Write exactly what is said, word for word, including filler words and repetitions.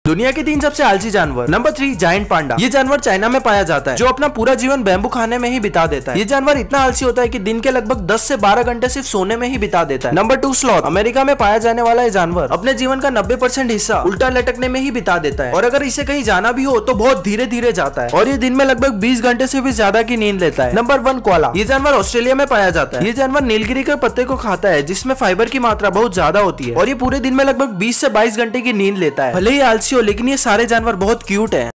दुनिया के तीन सबसे आलसी जानवर। Number three, giant panda. ये जानवर चाइना में पाया जाता है, जो अपना पूरा जीवन बैम्बू खाने में ही बिता देता है। ये जानवर इतना आलसी होता है कि दिन के लगभग दस से बारह घंटे सिर्फ सोने में ही बिता देता है। Number two, sloth. अमेरिका में पाया जाने वाला ये जानवर अपने जीवन का नब्बे परसेंट हिस्सा उल्टा लटकने में ही बिता देता है, और अगर इसे कहीं जाना भी हो तो बहुत धीरे धीरे जाता है, और ये दिन में लगभग बीस घंटे से भी ज्यादा की नींद लेता है। Number one, koala. ये जानवर ऑस्ट्रेलिया में पाया जाता है। ये जानवर नीलगिरी के पत्ते को खाता है, जिसमें फाइबर की मात्रा बहुत ज्यादा होती है, और ये पूरे दिन में लगभग बीस से बाईस घंटे की नींद लेता है। भले ही आलसी हो, लेकिन ये सारे जानवर बहुत क्यूट है।